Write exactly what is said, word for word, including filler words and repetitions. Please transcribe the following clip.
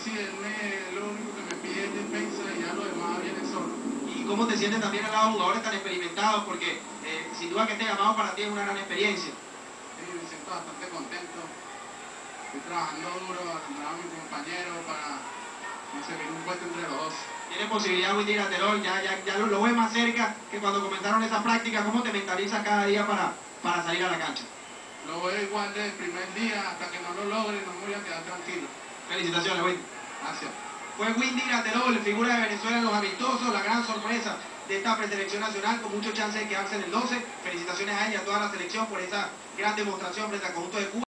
sí, él me, lo único que me pide es defensa y ya lo demás viene solo. ¿Y cómo te sientes también al lado de jugadores tan experimentados? Porque eh, sin duda que este llamado para ti es una gran experiencia. Sí, me siento bastante contento. Estoy trabajando duro, al lado de mi compañero para conseguir un puesto entre los dos. Tiene posibilidad Windy Graterol, ya, ya, ya lo, lo ves más cerca que cuando comenzaron esa práctica. ¿Cómo te mentalizas cada día para, para salir a la cancha? Lo veo igual desde el primer día, hasta que no lo logre no me voy a quedar tranquilo. Felicitaciones, Windy. Gracias. Fue Windy Graterol, figura de Venezuela en los amistosos, la gran sorpresa de esta preselección nacional, con mucho chance de quedarse en el doce. Felicitaciones a ella y a toda la selección por esa gran demostración frente al conjunto de Cuba.